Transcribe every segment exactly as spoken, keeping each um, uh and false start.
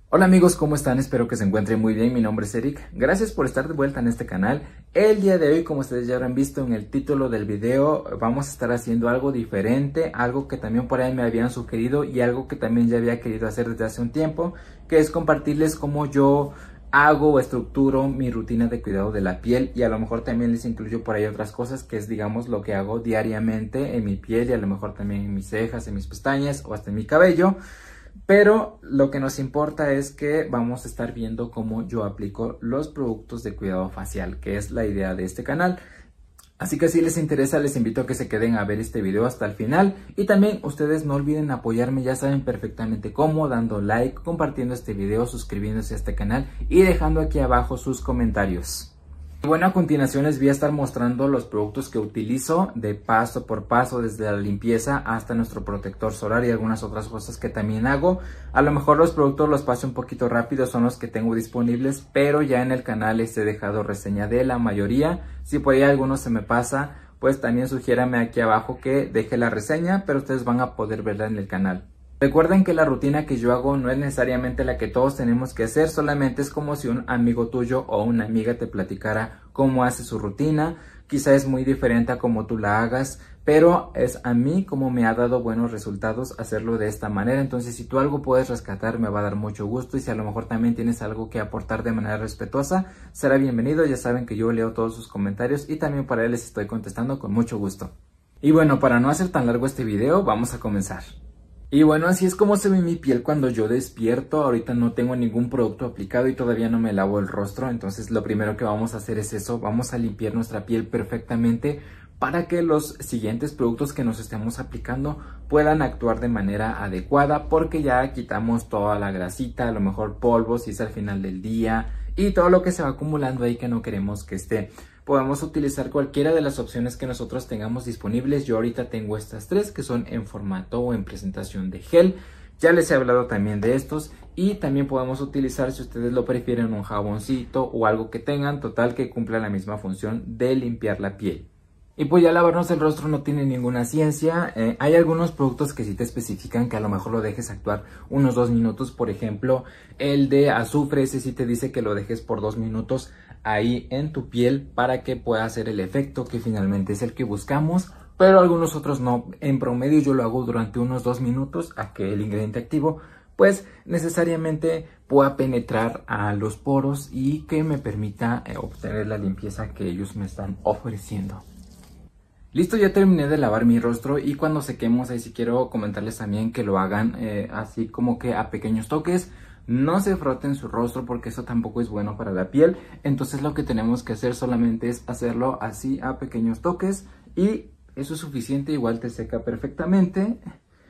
Hola amigos, ¿cómo están? Espero que se encuentren muy bien. Mi nombre es Eric. Gracias por estar de vuelta en este canal. El día de hoy, como ustedes ya habrán visto en el título del video, vamos a estar haciendo algo diferente, algo que también por ahí me habían sugerido y algo que también ya había querido hacer desde hace un tiempo, que es compartirles cómo yo hago o estructuro mi rutina de cuidado de la piel, y a lo mejor también les incluyo por ahí otras cosas que es, digamos, lo que hago diariamente en mi piel y a lo mejor también en mis cejas, en mis pestañas o hasta en mi cabello. Pero lo que nos importa es que vamos a estar viendo cómo yo aplico los productos de cuidado facial, que es la idea de este canal. Así que si les interesa, les invito a que se queden a ver este video hasta el final. Y también ustedes no olviden apoyarme, ya saben perfectamente cómo, dando like, compartiendo este video, suscribiéndose a este canal y dejando aquí abajo sus comentarios. Bueno, a continuación les voy a estar mostrando los productos que utilizo de paso por paso, desde la limpieza hasta nuestro protector solar y algunas otras cosas que también hago. A lo mejor los productos los paso un poquito rápido, son los que tengo disponibles, pero ya en el canal les he dejado reseña de la mayoría. Si por ahí alguno se me pasa, pues también sugiérame aquí abajo que deje la reseña, pero ustedes van a poder verla en el canal. Recuerden que la rutina que yo hago no es necesariamente la que todos tenemos que hacer, solamente es como si un amigo tuyo o una amiga te platicara cómo hace su rutina. Quizá es muy diferente a cómo tú la hagas, pero es a mí como me ha dado buenos resultados hacerlo de esta manera. Entonces, si tú algo puedes rescatar, me va a dar mucho gusto, y si a lo mejor también tienes algo que aportar de manera respetuosa, será bienvenido. Ya saben que yo leo todos sus comentarios y también para él les estoy contestando con mucho gusto. Y bueno, para no hacer tan largo este video, vamos a comenzar. Y bueno, así es como se ve mi piel cuando yo despierto. Ahorita no tengo ningún producto aplicado y todavía no me lavo el rostro. Entonces lo primero que vamos a hacer es eso. Vamos a limpiar nuestra piel perfectamente para que los siguientes productos que nos estemos aplicando puedan actuar de manera adecuada, porque ya quitamos toda la grasita, a lo mejor polvo si es al final del día y todo lo que se va acumulando ahí que no queremos que esté. Podemos utilizar cualquiera de las opciones que nosotros tengamos disponibles. Yo ahorita tengo estas tres que son en formato o en presentación de gel. Ya les he hablado también de estos, y también podemos utilizar, si ustedes lo prefieren, un jaboncito o algo que tengan, total que cumpla la misma función de limpiar la piel. Y pues ya lavarnos el rostro no tiene ninguna ciencia. Eh, hay algunos productos que sí te especifican que a lo mejor lo dejes actuar unos dos minutos. Por ejemplo, el de azufre, ese sí te dice que lo dejes por dos minutos ahí en tu piel para que pueda hacer el efecto que finalmente es el que buscamos. Pero algunos otros no. En promedio yo lo hago durante unos dos minutos a que el ingrediente activo pues necesariamente pueda penetrar a los poros y que me permita eh, obtener la limpieza que ellos me están ofreciendo. Listo, ya terminé de lavar mi rostro, y cuando sequemos, ahí sí quiero comentarles también que lo hagan eh, así como que a pequeños toques. No se froten su rostro porque eso tampoco es bueno para la piel. Entonces lo que tenemos que hacer solamente es hacerlo así a pequeños toques, y eso es suficiente. Igual te seca perfectamente,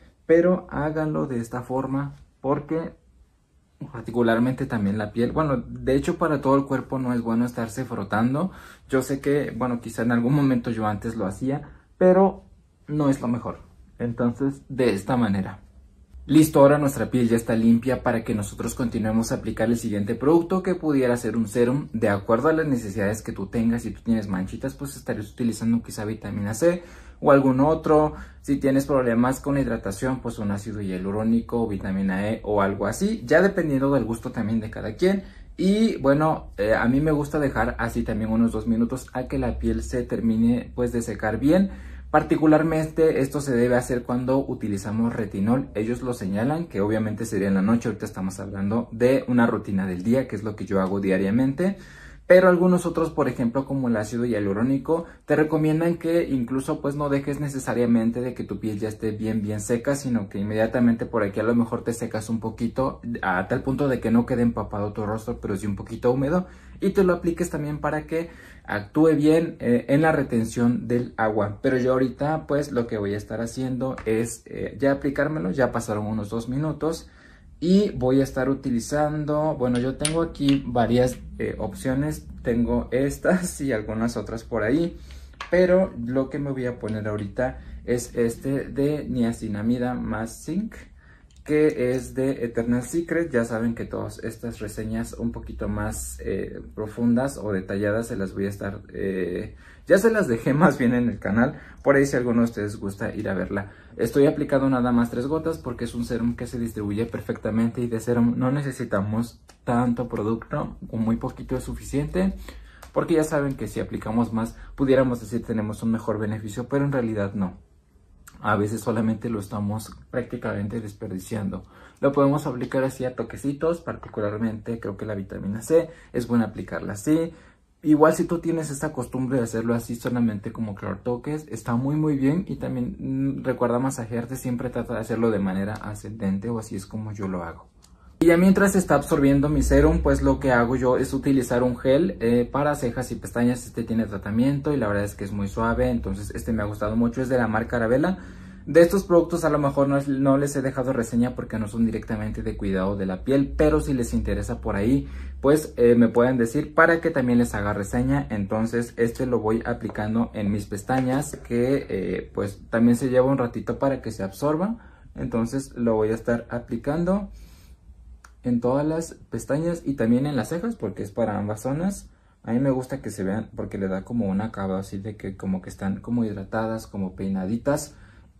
pero háganlo de esta forma porque particularmente también la piel, bueno, de hecho para todo el cuerpo no es bueno estarse frotando. Yo sé que, bueno, quizá en algún momento yo antes lo hacía, pero no es lo mejor. Entonces, de esta manera. Listo, ahora nuestra piel ya está limpia para que nosotros continuemos a aplicar el siguiente producto, que pudiera ser un serum de acuerdo a las necesidades que tú tengas. Si tú tienes manchitas, pues estarías utilizando quizá vitamina C o algún otro. Si tienes problemas con la hidratación, pues un ácido hialurónico o vitamina E o algo así, ya dependiendo del gusto también de cada quien. Y bueno, eh, a mí me gusta dejar así también unos dos minutos a que la piel se termine pues de secar bien. Particularmente esto se debe hacer cuando utilizamos retinol. Ellos lo señalan que obviamente sería en la noche. Ahorita estamos hablando de una rutina del día, que es lo que yo hago diariamente. Pero algunos otros, por ejemplo, como el ácido hialurónico, te recomiendan que incluso pues no dejes necesariamente de que tu piel ya esté bien bien seca, sino que inmediatamente por aquí a lo mejor te secas un poquito, a tal punto de que no quede empapado tu rostro, pero sí un poquito húmedo, y te lo apliques también para que actúe bien eh, en la retención del agua. Pero yo ahorita pues lo que voy a estar haciendo es eh, ya aplicármelo. Ya pasaron unos dos minutos. Y voy a estar utilizando, bueno, yo tengo aquí varias eh, opciones. Tengo estas y algunas otras por ahí, pero lo que me voy a poner ahorita es este de niacinamida más zinc, que es de Eternal Secret. Ya saben que todas estas reseñas un poquito más eh, profundas o detalladas se las voy a estar, eh, ya se las dejé más bien en el canal, por ahí si a alguno de ustedes gusta ir a verla. Estoy aplicando nada más tres gotas porque es un serum que se distribuye perfectamente, y de serum no necesitamos tanto producto, con muy poquito es suficiente, porque ya saben que si aplicamos más pudiéramos decir tenemos un mejor beneficio, pero en realidad no. A veces solamente lo estamos prácticamente desperdiciando. Lo podemos aplicar así a toquecitos, particularmente creo que la vitamina C es buena aplicarla así. Igual si tú tienes esta costumbre de hacerlo así solamente como claro toques, está muy muy bien. Y también mmm, recuerda masajearte, siempre trata de hacerlo de manera ascendente, o así es como yo lo hago. Y ya mientras está absorbiendo mi serum, pues lo que hago yo es utilizar un gel eh, para cejas y pestañas. Este tiene tratamiento y la verdad es que es muy suave, entonces este me ha gustado mucho, es de la marca Arabella. De estos productos a lo mejor no, es, no les he dejado reseña porque no son directamente de cuidado de la piel, pero si les interesa por ahí, pues eh, me pueden decir para que también les haga reseña. Entonces este lo voy aplicando en mis pestañas, que eh, pues también se lleva un ratito para que se absorba. Entonces lo voy a estar aplicando en todas las pestañas y también en las cejas, porque es para ambas zonas. A mí me gusta que se vean porque le da como un acabado así de que como que están como hidratadas, como peinaditas,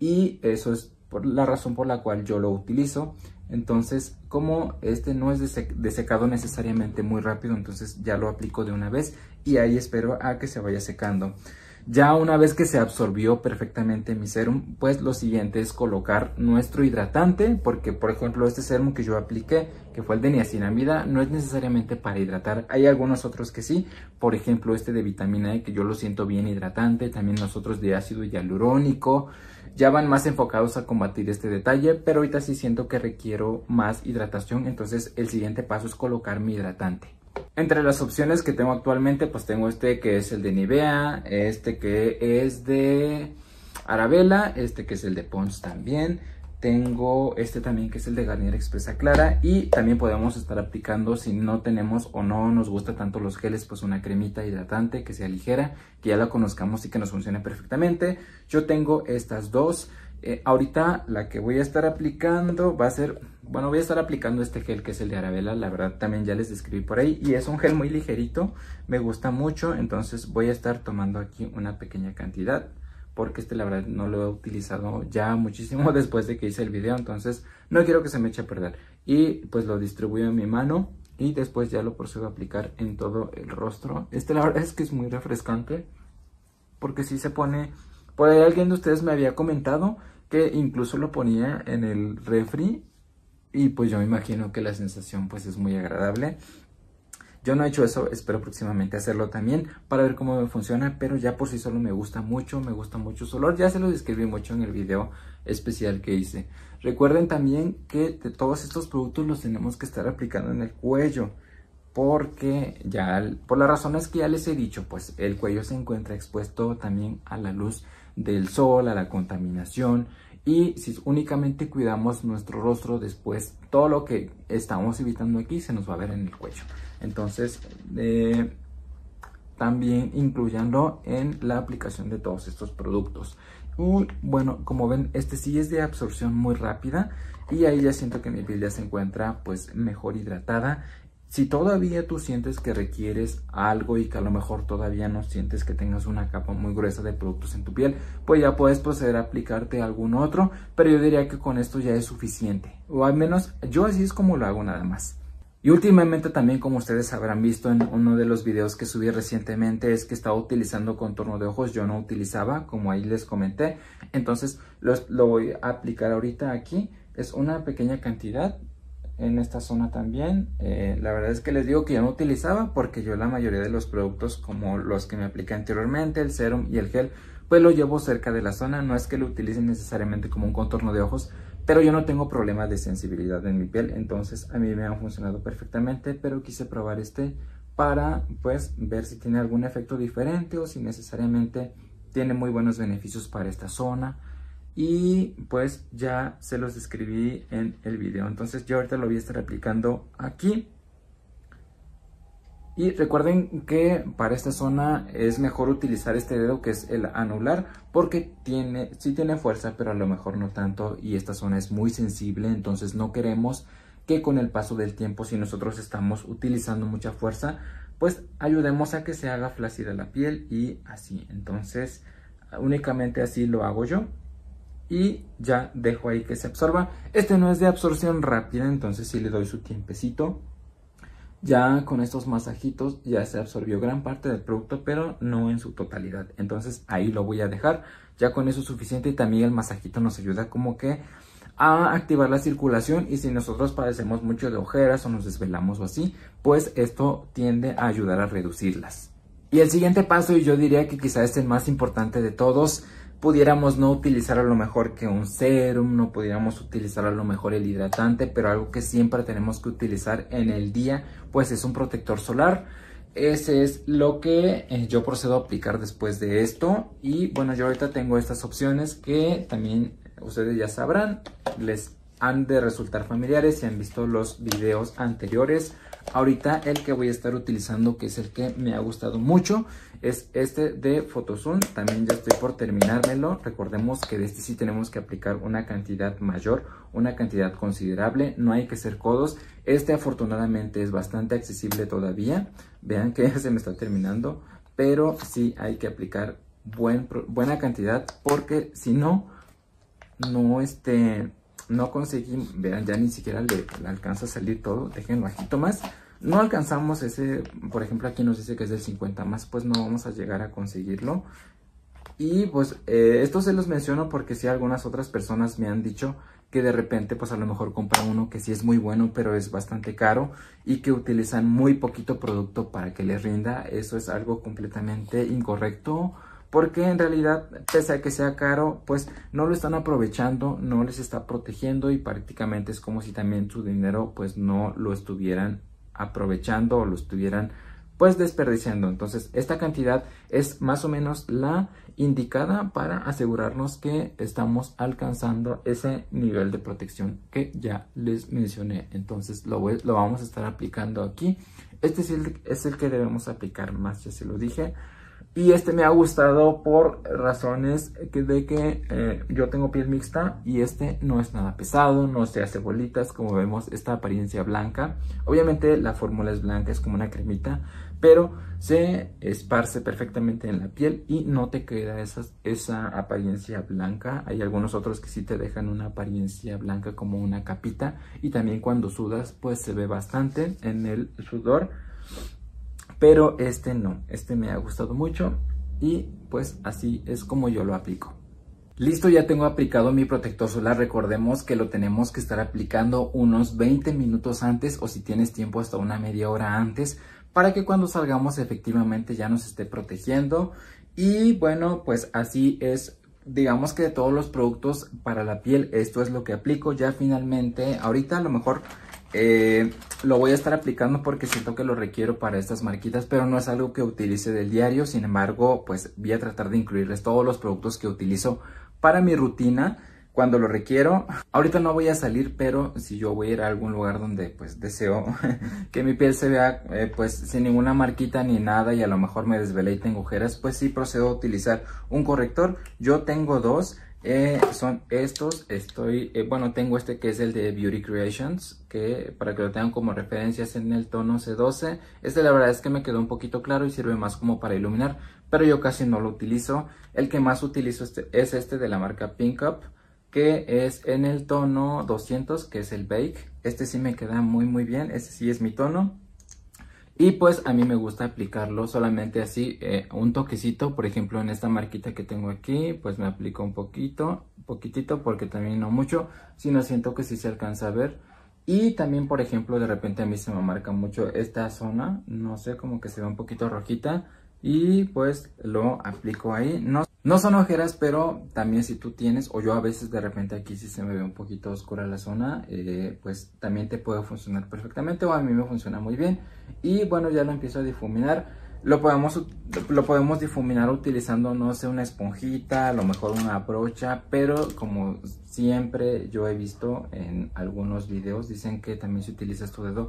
y eso es por la razón por la cual yo lo utilizo. Entonces, como este no es de, sec de secado necesariamente muy rápido, entonces ya lo aplico de una vez y ahí espero a que se vaya secando. Ya una vez que se absorbió perfectamente mi serum, pues lo siguiente es colocar nuestro hidratante, porque por ejemplo este serum que yo apliqué, que fue el de niacinamida, no es necesariamente para hidratar. Hay algunos otros que sí, por ejemplo este de vitamina E, que yo lo siento bien hidratante, también los otros de ácido hialurónico, ya van más enfocados a combatir este detalle, pero ahorita sí siento que requiero más hidratación, entonces el siguiente paso es colocar mi hidratante. Entre las opciones que tengo actualmente, pues tengo este que es el de Nivea, este que es de Arabella, este que es el de Pond's también. Tengo este también que es el de Garnier Expresa Clara, y también podemos estar aplicando, si no tenemos o no nos gusta tanto los geles, pues una cremita hidratante que sea ligera, que ya la conozcamos y que nos funcione perfectamente. Yo tengo estas dos. Eh, ahorita la que voy a estar aplicando va a ser, bueno, voy a estar aplicando este gel que es el de Arabella. La verdad también ya les describí por ahí y es un gel muy ligerito, me gusta mucho. Entonces voy a estar tomando aquí una pequeña cantidad, porque este la verdad no lo he utilizado ya muchísimo después de que hice el video, entonces no quiero que se me eche a perder. Y pues lo distribuyo en mi mano y después ya lo procedo a aplicar en todo el rostro. Este la verdad es que es muy refrescante, porque si se pone... Por ahí alguien de ustedes me había comentado que incluso lo ponía en el refri, y pues yo me imagino que la sensación pues es muy agradable. Yo no he hecho eso, espero próximamente hacerlo también para ver cómo me funciona, pero ya por sí solo me gusta mucho, me gusta mucho su olor. Ya se lo describí mucho en el video especial que hice. Recuerden también que de todos estos productos los tenemos que estar aplicando en el cuello, porque ya por las razones que ya les he dicho, pues el cuello se encuentra expuesto también a la luz del sol, a la contaminación, y si únicamente cuidamos nuestro rostro, después todo lo que estamos evitando aquí se nos va a ver en el cuello. Entonces eh, también incluyendo en la aplicación de todos estos productos. Y bueno, como ven, este sí es de absorción muy rápida, y ahí ya siento que mi piel ya se encuentra pues mejor hidratada. Si todavía tú sientes que requieres algo y que a lo mejor todavía no sientes que tengas una capa muy gruesa de productos en tu piel, pues ya puedes proceder a aplicarte algún otro, pero yo diría que con esto ya es suficiente, o al menos yo así es como lo hago nada más. Y últimamente también, como ustedes habrán visto en uno de los videos que subí recientemente, es que estaba utilizando contorno de ojos. Yo no utilizaba, como ahí les comenté, entonces lo, lo voy a aplicar ahorita aquí. Es una pequeña cantidad en esta zona también. Eh, la verdad es que les digo que yo no utilizaba, porque yo la mayoría de los productos, como los que me apliqué anteriormente, el serum y el gel, pues lo llevo cerca de la zona. No es que lo utilicen necesariamente como un contorno de ojos, pero yo no tengo problemas de sensibilidad en mi piel, entonces a mí me han funcionado perfectamente, pero quise probar este para pues ver si tiene algún efecto diferente o si necesariamente tiene muy buenos beneficios para esta zona. Y pues ya se los describí en el video, entonces yo ahorita lo voy a estar aplicando aquí. Y recuerden que para esta zona es mejor utilizar este dedo, que es el anular, porque tiene, sí tiene fuerza, pero a lo mejor no tanto, y esta zona es muy sensible, entonces no queremos que con el paso del tiempo, si nosotros estamos utilizando mucha fuerza, pues ayudemos a que se haga flácida la piel y así. Entonces únicamente así lo hago yo y ya dejo ahí que se absorba. Este no es de absorción rápida, entonces sí le doy su tiempecito. Ya con estos masajitos ya se absorbió gran parte del producto, pero no en su totalidad. Entonces ahí lo voy a dejar. Ya con eso es suficiente, y también el masajito nos ayuda como que a activar la circulación, y si nosotros padecemos mucho de ojeras o nos desvelamos o así, pues esto tiende a ayudar a reducirlas. Y el siguiente paso, y yo diría que quizás es el más importante de todos, pudiéramos no utilizar a lo mejor que un serum, no pudiéramos utilizar a lo mejor el hidratante, pero algo que siempre tenemos que utilizar en el día, pues es un protector solar. Ese es lo que eh, yo procedo a aplicar después de esto. Y bueno, yo ahorita tengo estas opciones que también ustedes ya sabrán, les han de resultar familiares si han visto los videos anteriores. Ahorita el que voy a estar utilizando, que es el que me ha gustado mucho, es este de Photosun. También ya estoy por terminármelo. Recordemos que de este sí tenemos que aplicar una cantidad mayor, una cantidad considerable. No hay que ser codos. Este afortunadamente es bastante accesible todavía. Vean que ya se me está terminando, pero sí hay que aplicar buen, buena cantidad, porque si no, no este... no conseguí, vean, ya ni siquiera le, le alcanza a salir todo. Déjenlo bajito más. No alcanzamos ese, por ejemplo aquí nos dice que es del cincuenta más, pues no vamos a llegar a conseguirlo. Y pues eh, esto se los menciono porque sí, algunas otras personas me han dicho que de repente pues a lo mejor compran uno que sí es muy bueno, pero es bastante caro, y que utilizan muy poquito producto para que les rinda. Eso es algo completamente incorrecto, porque en realidad, pese a que sea caro, pues no lo están aprovechando, no les está protegiendo, y prácticamente es como si también su dinero pues no lo estuvieran aprovechando o lo estuvieran pues desperdiciando. Entonces esta cantidad es más o menos la indicada para asegurarnos que estamos alcanzando ese nivel de protección que ya les mencioné. Entonces lo, voy, lo vamos a estar aplicando aquí. Este es el, es el que debemos aplicar más, ya se lo dije. Y este me ha gustado por razones que de que eh, yo tengo piel mixta, y este no es nada pesado, no se hace bolitas, como vemos esta apariencia blanca. Obviamente la fórmula es blanca, es como una cremita, pero se esparce perfectamente en la piel y no te queda esa, esa apariencia blanca. Hay algunos otros que sí te dejan una apariencia blanca como una capita, y también cuando sudas pues se ve bastante en el sudor. Pero este no, este me ha gustado mucho, y pues así es como yo lo aplico. Listo, ya tengo aplicado mi protector solar. Recordemos que lo tenemos que estar aplicando unos veinte minutos antes, o si tienes tiempo hasta una media hora antes, para que cuando salgamos efectivamente ya nos esté protegiendo. Y bueno, pues así es. Digamos que de todos los productos para la piel, esto es lo que aplico. Ya finalmente, ahorita a lo mejor eh, lo voy a estar aplicando porque siento que lo requiero para estas marquitas, pero no es algo que utilice del diario. Sin embargo, pues voy a tratar de incluirles todos los productos que utilizo para mi rutina cuando lo requiero. Ahorita no voy a salir, pero si yo voy a ir a algún lugar donde pues deseo que mi piel se vea eh, pues sin ninguna marquita ni nada, y a lo mejor me desvelé y tengo ojeras, pues sí procedo a utilizar un corrector. Yo tengo dos, eh, son estos. Estoy, eh, bueno, tengo este que es el de Beauty Creations, que para que lo tengan como referencias, en el tono C doce. Este la verdad es que me quedó un poquito claro y sirve más como para iluminar, pero yo casi no lo utilizo. El que más utilizo este, es este de la marca Pink Up, que es en el tono doscientos, que es el Bake. Este sí me queda muy muy bien, este sí es mi tono. Y pues a mí me gusta aplicarlo solamente así, eh, un toquecito. Por ejemplo, en esta marquita que tengo aquí, pues me aplico un poquito, un poquitito, porque también no mucho, sino siento que sí se alcanza a ver. Y también, por ejemplo, de repente a mí se me marca mucho esta zona, no sé, como que se ve un poquito rojita, y pues lo aplico ahí. No, no son ojeras, pero también si tú tienes, o yo a veces de repente aquí si se me ve un poquito oscura la zona, eh, pues también te puede funcionar perfectamente, o a mí me funciona muy bien. Y bueno, ya lo empiezo a difuminar. Lo podemos, lo podemos difuminar utilizando, no sé, una esponjita, a lo mejor una brocha, pero como siempre yo he visto en algunos videos, dicen que también se utiliza tu dedo,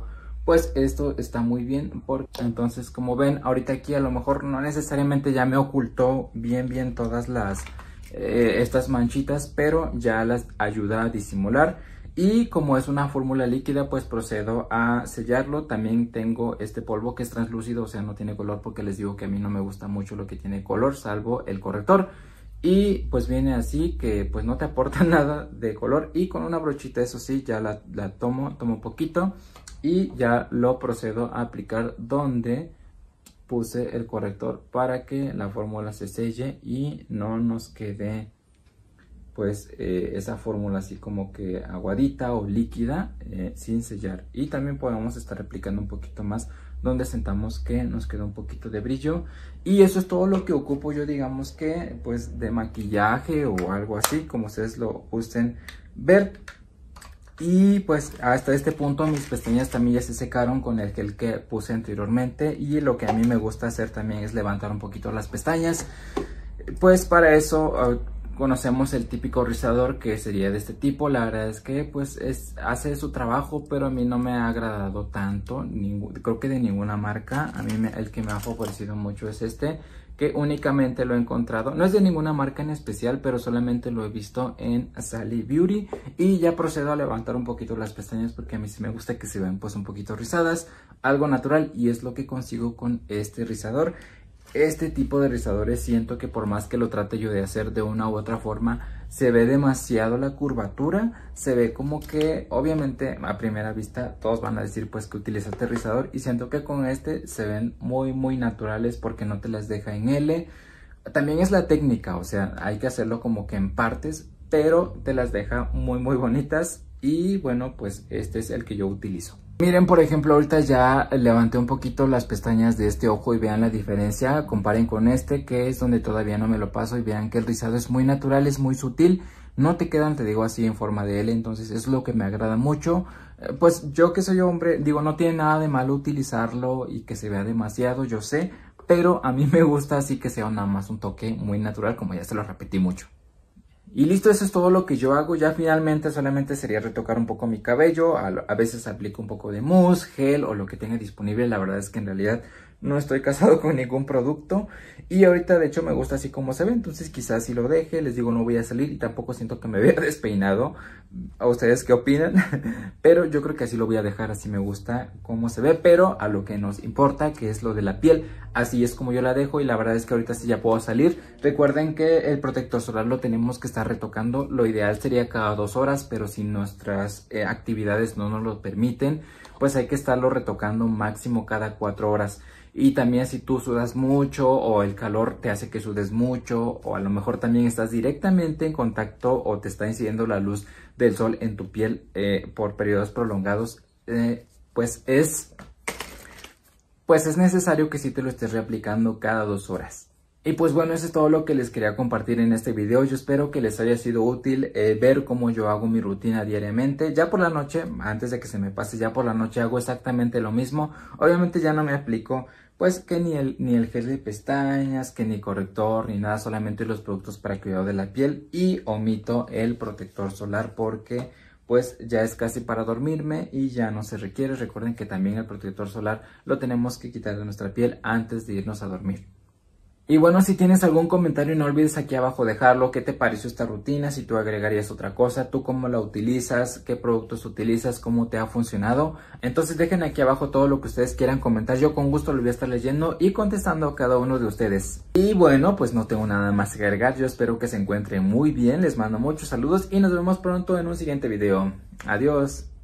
pues esto está muy bien, porque entonces como ven ahorita aquí a lo mejor no necesariamente ya me ocultó bien bien todas las eh, estas manchitas, pero ya las ayuda a disimular. Y como es una fórmula líquida, pues procedo a sellarlo. También tengo este polvo que es translúcido, o sea no tiene color, porque les digo que a mí no me gusta mucho lo que tiene color, salvo el corrector. Y pues viene así, que pues no te aporta nada de color, y con una brochita, eso sí, ya la, la tomo, tomo un poquito y ya lo procedo a aplicar donde puse el corrector, para que la fórmula se selle y no nos quede pues eh, esa fórmula así como que aguadita o líquida eh, sin sellar. Y también podemos estar aplicando un poquito más donde sentamos que nos queda un poquito de brillo. Y eso es todo lo que ocupo yo, digamos que pues de maquillaje o algo así, como ustedes lo gusten ver. Y pues hasta este punto mis pestañas también ya se secaron con el gel que puse anteriormente. Y lo que a mí me gusta hacer también es levantar un poquito las pestañas. Pues para eso uh, conocemos el típico rizador, que sería de este tipo. La verdad es que pues es, hace su trabajo, pero a mí no me ha agradado tanto, ningún, creo que de ninguna marca. A mí me, el que me ha favorecido mucho es este, que únicamente lo he encontrado, no es de ninguna marca en especial, pero solamente lo he visto en Sally Beauty. Y ya procedo a levantar un poquito las pestañas, porque a mí sí me gusta que se vean pues un poquito rizadas, algo natural, y es lo que consigo con este rizador. Este tipo de rizadores siento que por más que lo trate yo de hacer de una u otra forma, se ve demasiado la curvatura, se ve como que obviamente a primera vista todos van a decir pues que utilizaste rizador, y siento que con este se ven muy muy naturales porque no te las deja en L. También es la técnica, o sea, hay que hacerlo como que en partes, pero te las deja muy muy bonitas. Y bueno, pues este es el que yo utilizo. Miren, por ejemplo, ahorita ya levanté un poquito las pestañas de este ojo y vean la diferencia. Comparen con este, que es donde todavía no me lo paso, y vean que el rizado es muy natural, es muy sutil. No te quedan, te digo, así en forma de L, entonces es lo que me agrada mucho. Eh, pues yo que soy hombre, digo, no tiene nada de malo utilizarlo y que se vea demasiado, yo sé. Pero a mí me gusta así que sea nada más un toque muy natural, como ya se lo repetí mucho. Y listo, eso es todo lo que yo hago. Ya finalmente solamente sería retocar un poco mi cabello. A, a veces aplico un poco de mousse, gel o lo que tenga disponible. La verdad es que en realidad no estoy casado con ningún producto. Y ahorita de hecho me gusta así como se ve. Entonces quizás si lo deje, les digo, no voy a salir. Y tampoco siento que me vea despeinado. ¿A ustedes qué opinan? Pero yo creo que así lo voy a dejar. Así me gusta cómo se ve. Pero a lo que nos importa, que es lo de la piel, así es como yo la dejo. Y la verdad es que ahorita sí ya puedo salir. Recuerden que el protector solar lo tenemos que estar retocando. Lo ideal sería cada dos horas, pero si nuestras eh, actividades no nos lo permiten, pues hay que estarlo retocando máximo cada cuatro horas. Y también si tú sudas mucho o el calor te hace que sudes mucho, o a lo mejor también estás directamente en contacto o te está incidiendo la luz del sol en tu piel eh, por periodos prolongados, eh, pues es pues es necesario que sí te lo estés reaplicando cada dos horas. Y pues bueno, eso es todo lo que les quería compartir en este video. Yo espero que les haya sido útil eh, ver cómo yo hago mi rutina diariamente. Ya por la noche, antes de que se me pase, ya por la noche hago exactamente lo mismo. Obviamente ya no me aplico pues que ni el, ni el gel de pestañas, que ni corrector, ni nada, solamente los productos para cuidado de la piel, y omito el protector solar porque pues ya es casi para dormirme y ya no se requiere. Recuerden que también el protector solar lo tenemos que quitar de nuestra piel antes de irnos a dormir. Y bueno, si tienes algún comentario, no olvides aquí abajo dejarlo. ¿Qué te pareció esta rutina? Si tú agregarías otra cosa, tú cómo la utilizas, qué productos utilizas, cómo te ha funcionado. Entonces dejen aquí abajo todo lo que ustedes quieran comentar. Yo con gusto lo voy a estar leyendo y contestando a cada uno de ustedes. Y bueno, pues no tengo nada más que agregar. Yo espero que se encuentren muy bien. Les mando muchos saludos y nos vemos pronto en un siguiente video. Adiós.